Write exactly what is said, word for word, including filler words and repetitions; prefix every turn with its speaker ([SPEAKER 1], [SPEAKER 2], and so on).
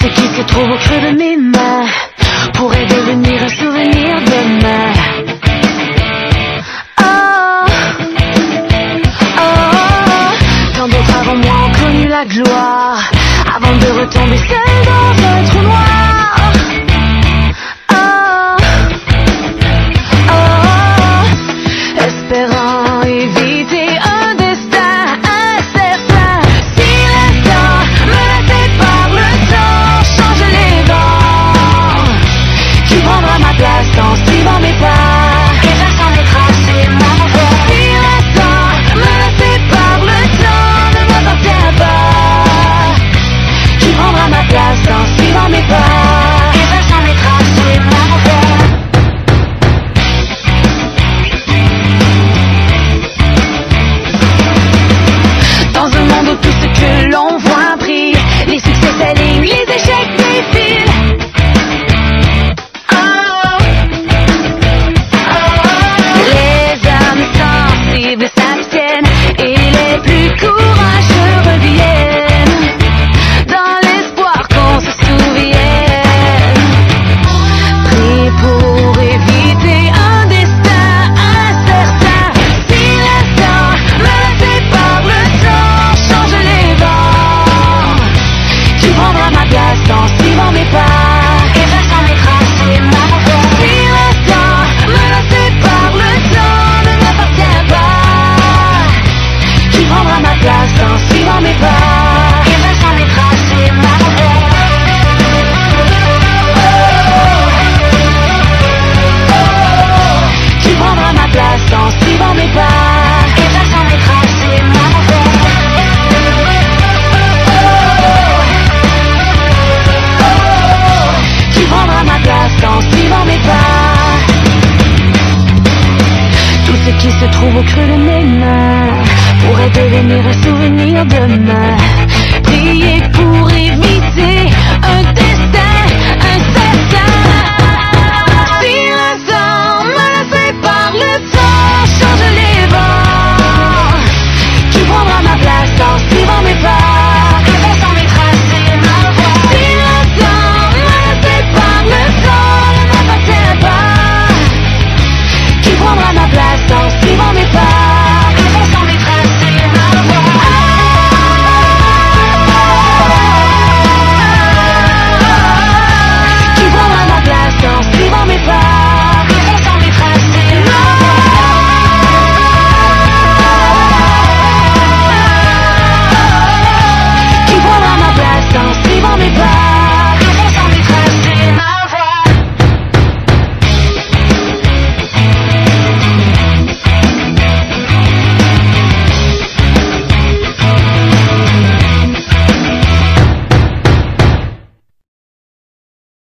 [SPEAKER 1] qui se trouve au creux de mes mains pourrait devenir un souvenir demain. Oh, oh, tant d'autres avant moi ont connu la gloire avant de retomber seul dans un trou noir. Oh, oh, espérant éviter un destin incertain. Si l'instant menacé par le temps change les vents, qui prendra ma place en suivant mes pas, effaçant mes traces et mon rêve. Si l'instant menacé par le temps ne m'appartient pas, qui prendra ma place en suivant mes pas, effaçant mes traces et mon rêve. Dans un monde où tout ce que l'on voit brille, les succès s'alignent, les échecs